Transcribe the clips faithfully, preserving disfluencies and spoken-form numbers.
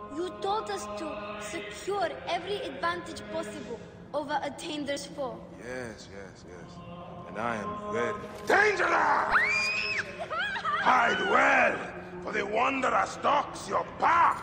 You told us to secure every advantage possible over Attainer's foe. Yes, yes, yes. And I am ready. Dangerous! Hide well, for the Wanderer stalks your path!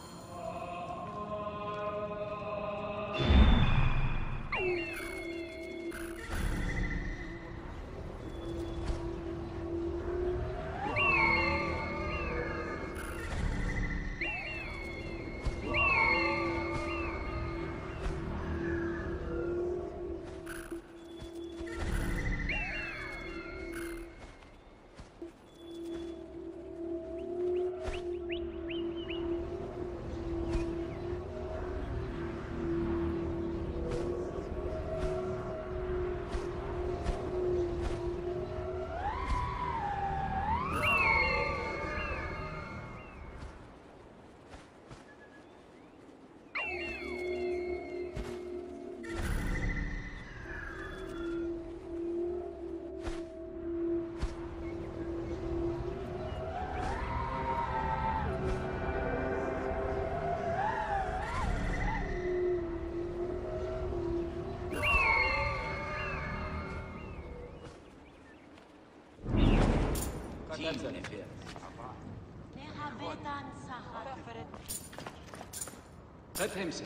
هات همسك.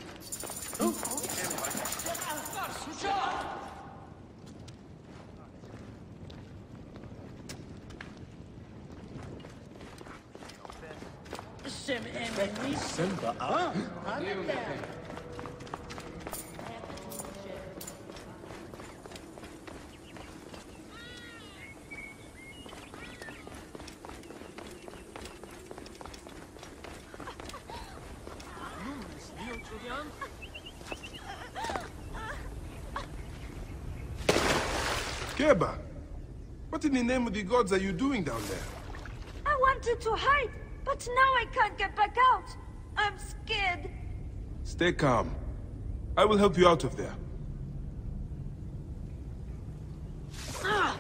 Simba, ah? Keba, what in the name of the gods are you doing down there? I wanted to hide, but now I can't get back out. I'm scared. Stay calm. I will help you out of there. Ah!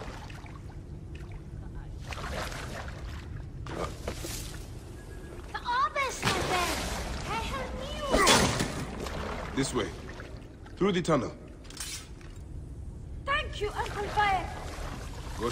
This way. Through the tunnel. Thank you, Uncle Fire. Good.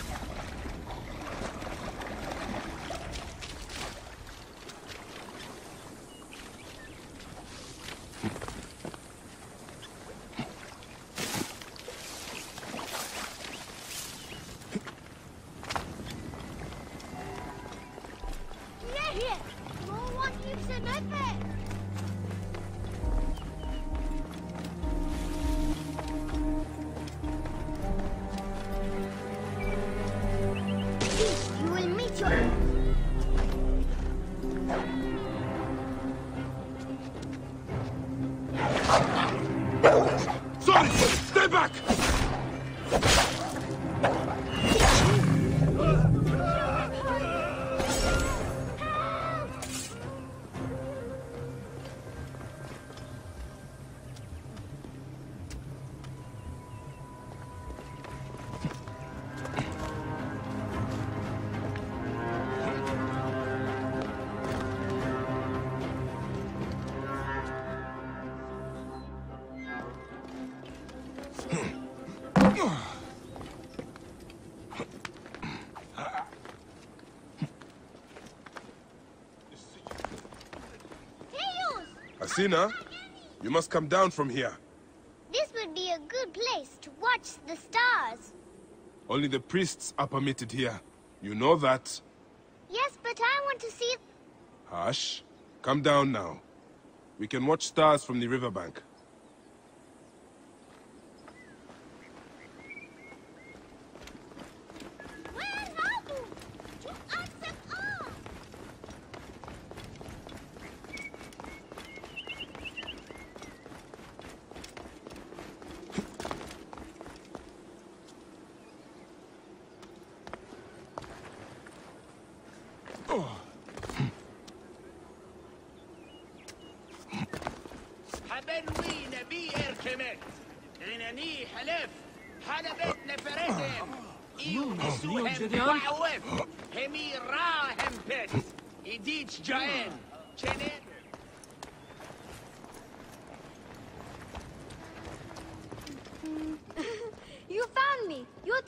Sorry! Stay back! Asina, you must come down from here. This would be a good place to watch the stars. Only the priests are permitted here. You know that. Yes, but I want to see... Hush. Come down now. We can watch stars from the riverbank.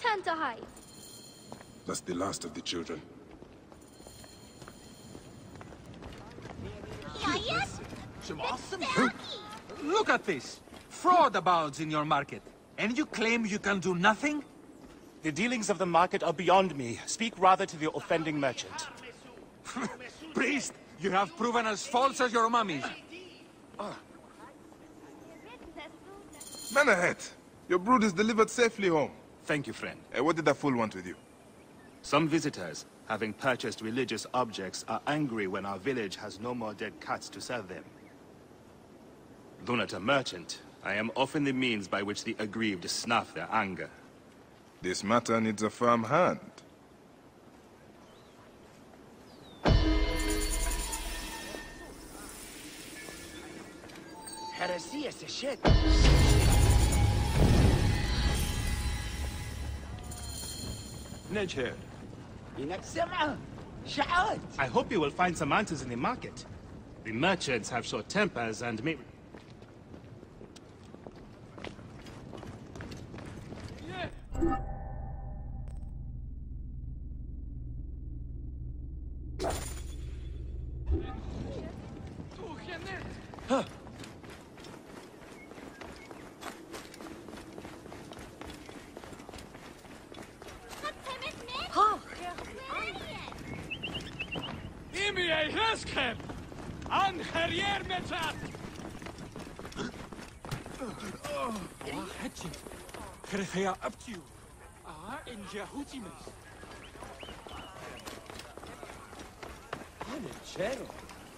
can't hide. That's the last of the children. Some awesome. Look at this. Fraud abounds in your market. And you claim you can do nothing? The dealings of the market are beyond me. Speak rather to the offending merchant. Priest, you have proven as false as your mummies. Menahet, your brood is delivered safely home. Thank you, friend. Uh, what did that fool want with you? Some visitors, having purchased religious objects, are angry when our village has no more dead cats to serve them. Though not a merchant, I am often the means by which the aggrieved snuff their anger. This matter needs a firm hand. Heresy is a shit. Nejher. I hope you will find some answers in the market. The merchants have short tempers and may... Huh. Imi ei heskem! An herrier metat! Hatching. Krefea up to you. Ah, in Jehutimus. Hanechero.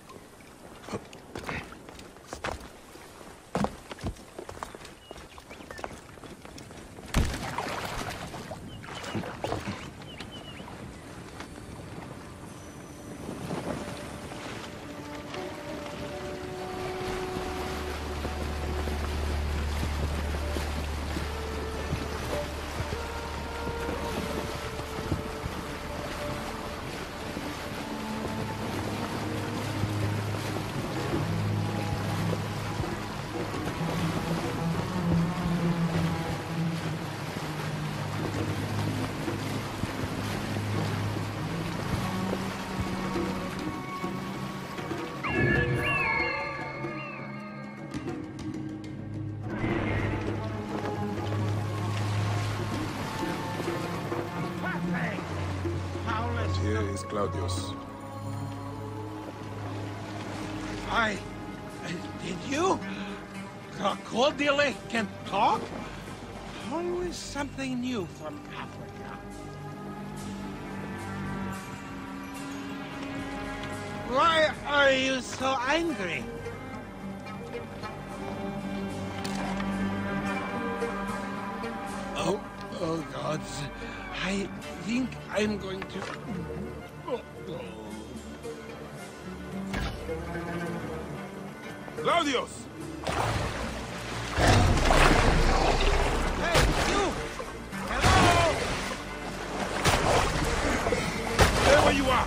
Here is Claudius. I... Did you? Crocodile can talk? Always something new from Africa. Why are you so angry? Oh, oh gods. I think I'm going to... Oh, oh. Claudius! Hey, you! Hello! Stay where you are!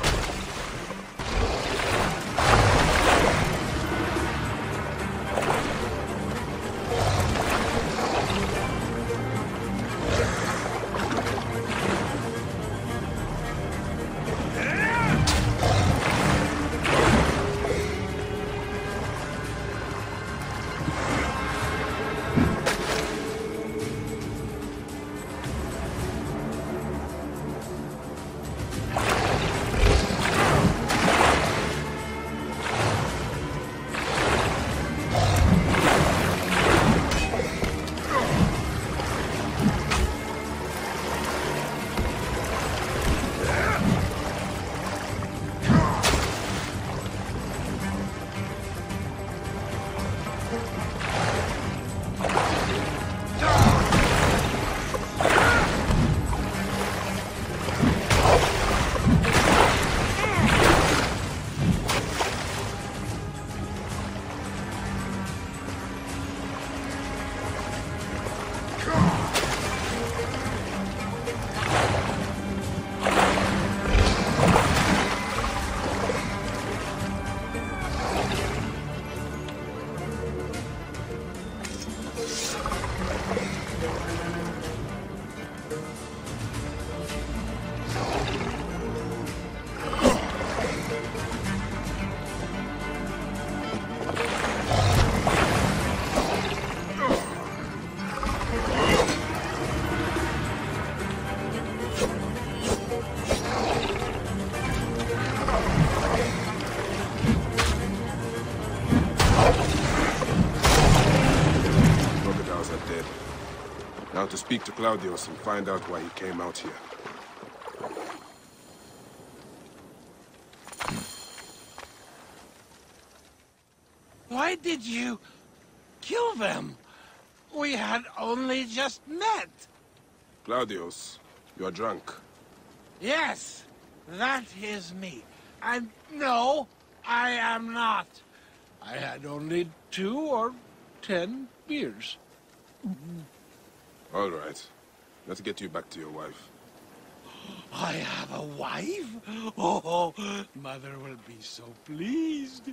Now to speak to Claudius and find out why he came out here. Why did you kill them? We had only just met. Claudius, you're drunk. Yes, that is me. And no, I am not. I had only two or ten beers. All right. Let's get you back to your wife. I have a wife? Oh, Mother will be so pleased.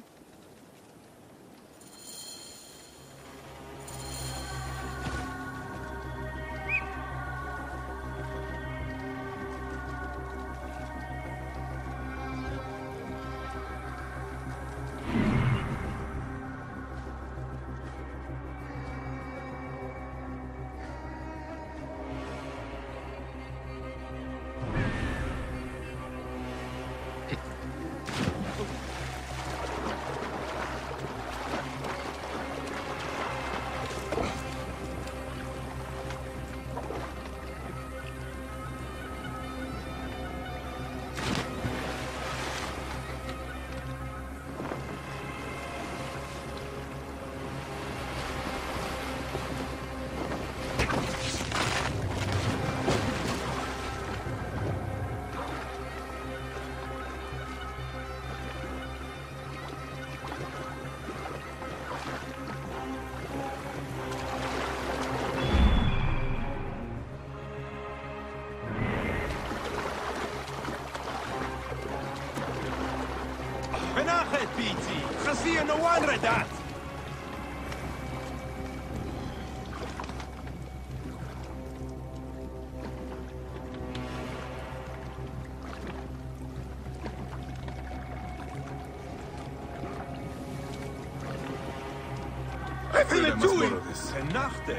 Benachet, Piti! Chassia no one redat! I feel I must borrow this. Nachte!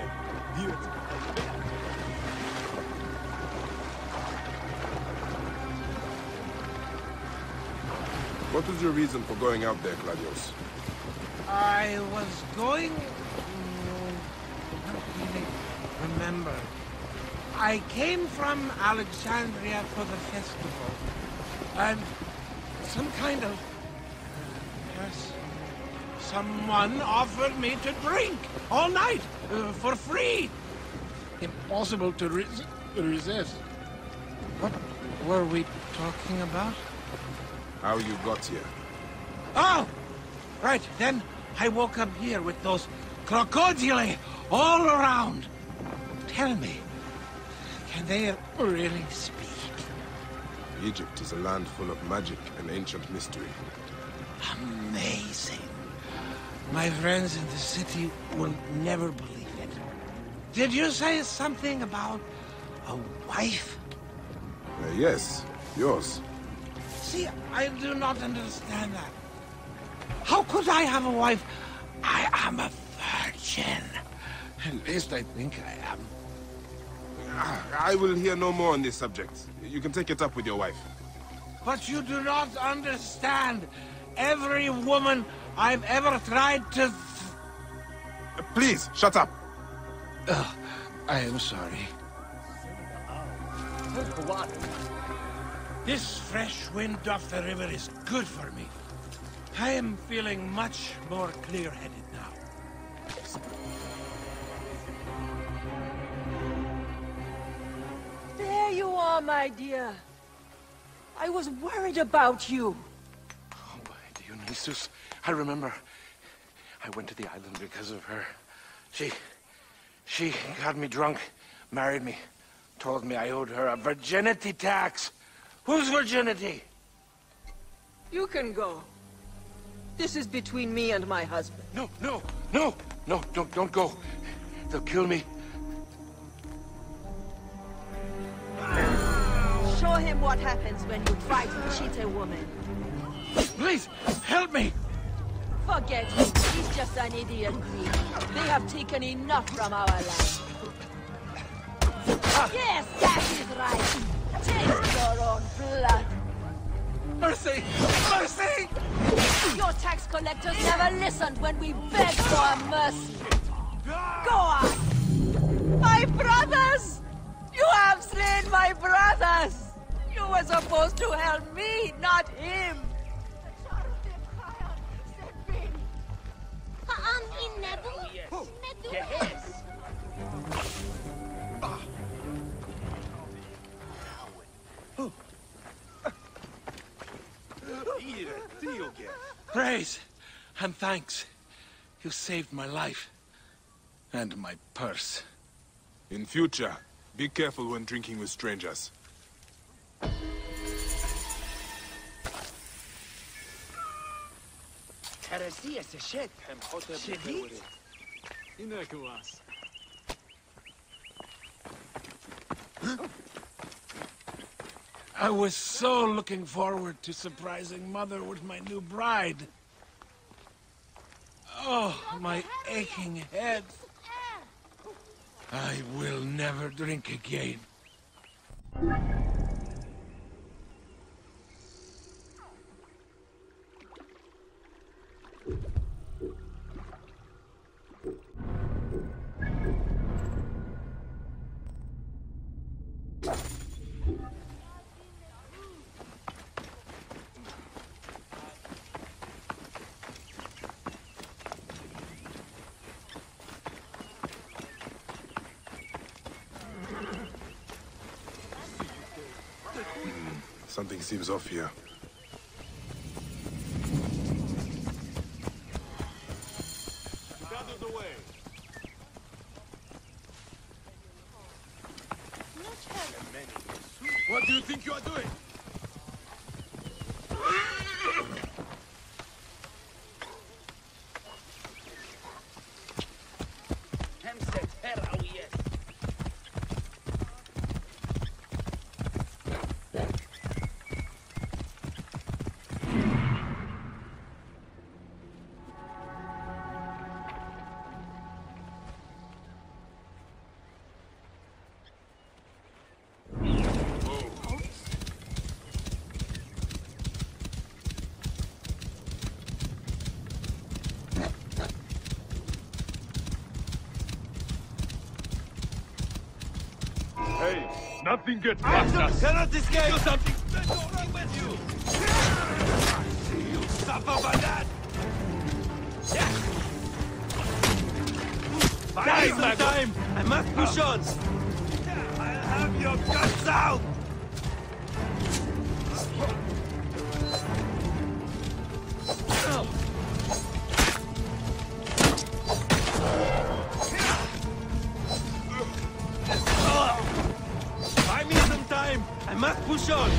What was your reason for going out there, Claudius? I was going... mm, I don't really remember. I came from Alexandria for the festival. And some kind of... person, someone offered me to drink all night uh, for free. Impossible to res resist. What were we talking about? How you got here? Oh! Right, then I woke up here with those crocodili all around. Tell me, can they really speak? Egypt is a land full of magic and ancient mystery. Amazing. My friends in the city will never believe it. Did you say something about a wife? Uh, yes, yours. See, I do not understand that. How could I have a wife? I am a virgin. At least I think I am. I will hear no more on this subject. You can take it up with your wife. But you do not understand. Every woman I've ever tried to... Uh, please, shut up. Ugh, I am sorry. This fresh wind off the river is good for me. I am feeling much more clear-headed now. There you are, my dear. I was worried about you. Oh, Dionysus, I remember. I went to the island because of her. She... she got me drunk, married me, told me I owed her a virginity tax. Whose virginity? You can go. This is between me and my husband. No, no, no, no, don't, don't go. They'll kill me. Show him what happens when you try to cheat a woman. Please, help me! Forget him. He's just an idiot Greek. They have taken enough from our land. Yes, that is right. Take your own blood. Mercy! Mercy! Your tax collectors never listened when we begged for mercy. Go on! My brothers! You have slain my brothers! You were supposed to help me, not him! Ha'am in Nebu? Praise and thanks. You saved my life. And my purse. In future, be careful when drinking with strangers. I was so looking forward to surprising Mother with my new bride. Oh, my aching head. I will never drink again. Something seems off here. Out of the way. What do you think you are doing? Nothing gets past us. Cannot escape. Do something. Let's go right with you. See you suffer by that. Guys, my time. I must push on. I'll have your guts out. I must push on!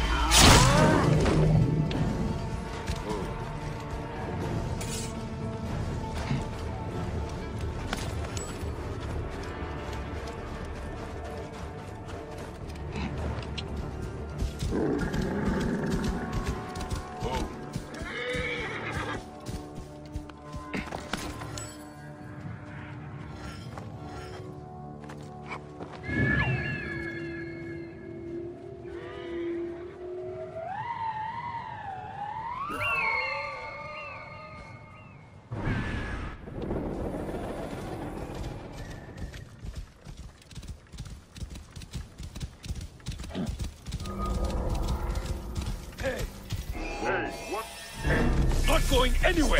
Going anywhere!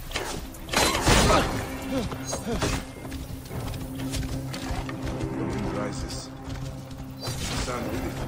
Rises. Stand with it.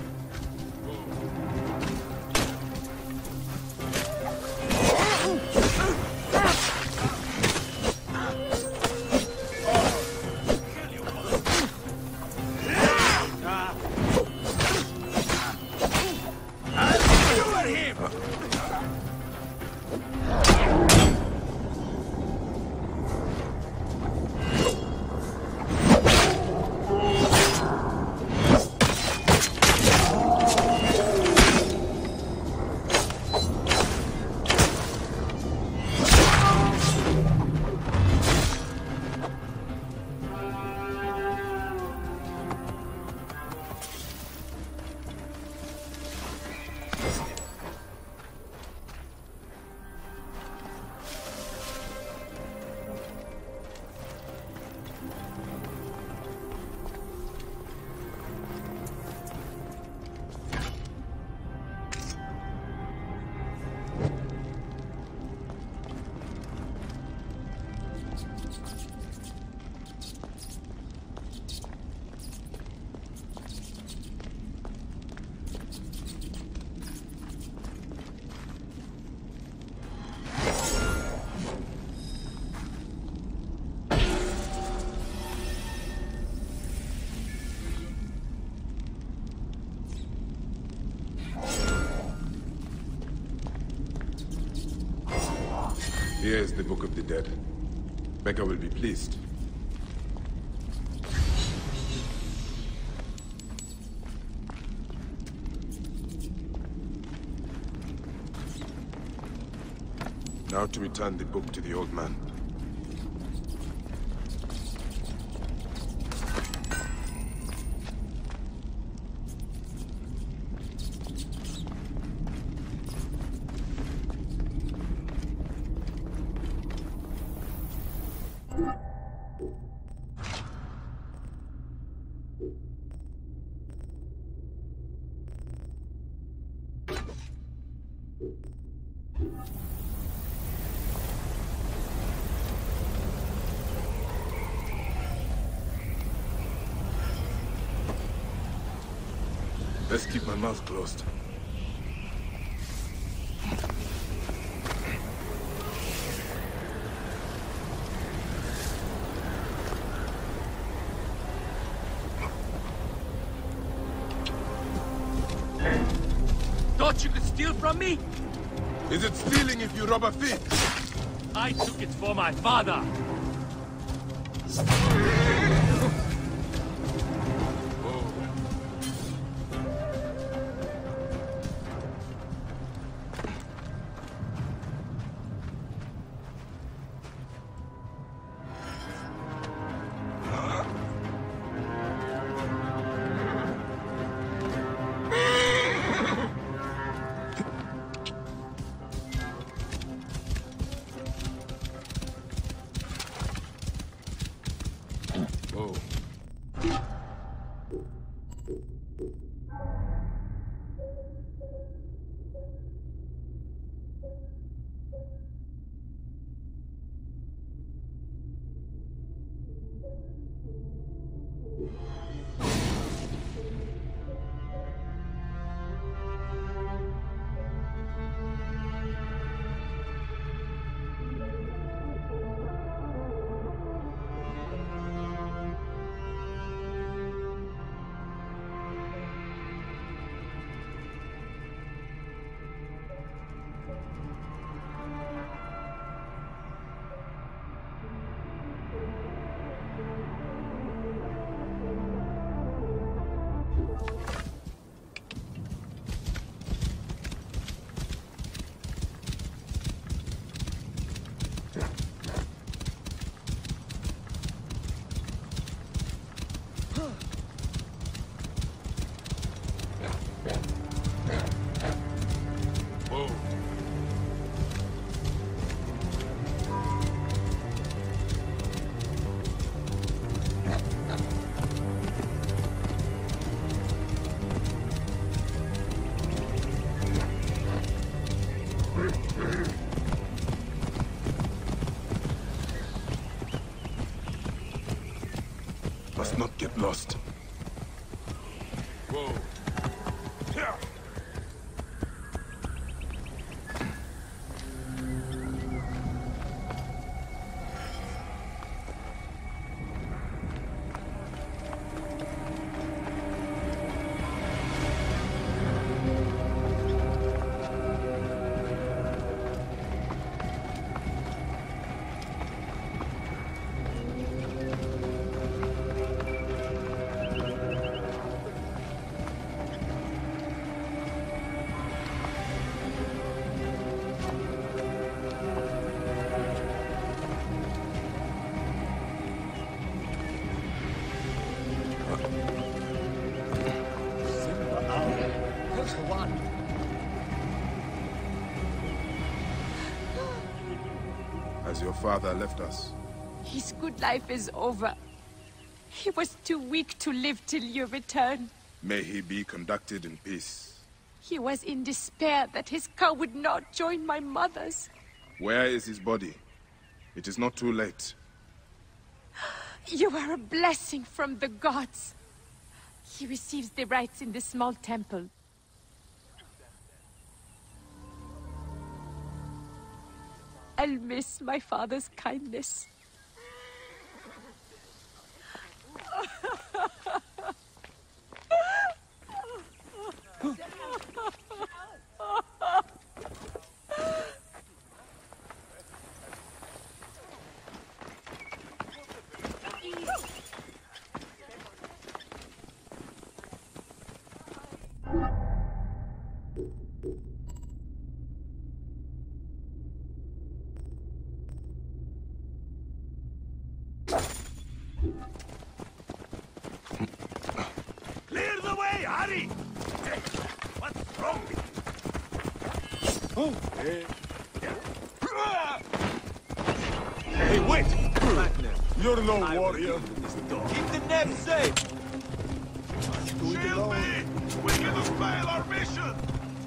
Here is the Book of the Dead. Becca will be pleased. Now to return the book to the old man. Let's keep my mouth closed. Thought you could steal from me? Is it stealing if you rob a thief? I took it for my father. Must not get lost. Whoa. Yeah. As your father left us. His good life is over. He was too weak to live till you return. May he be conducted in peace. He was in despair that his cow would not join my mother's. Where is his body? It is not too late. You are a blessing from the gods. He receives the rites in the small temple. I'll miss my father's kindness. Hurry! Hey, what's wrong with you? Oh, hey. Hey, wait! You're no warrior. Keep the Neb safe! Shield me! We're gonna fail our mission!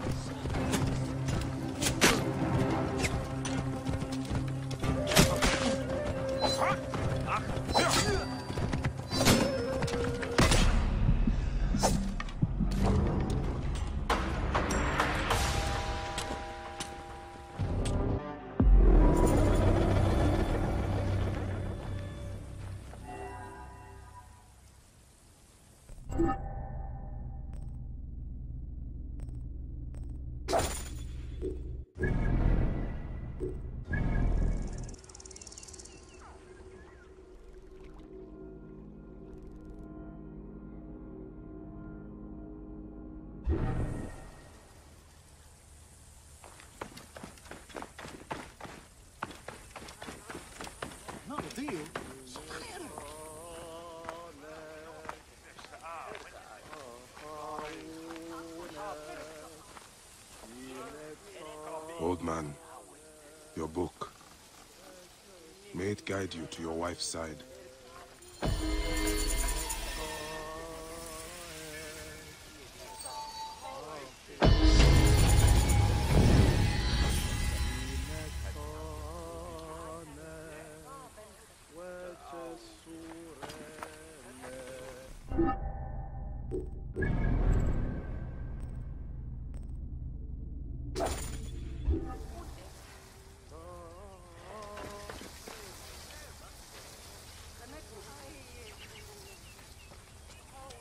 Old man, your book. May it guide you to your wife's side.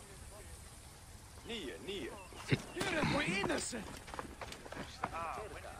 Nia, Nia. We're innocent.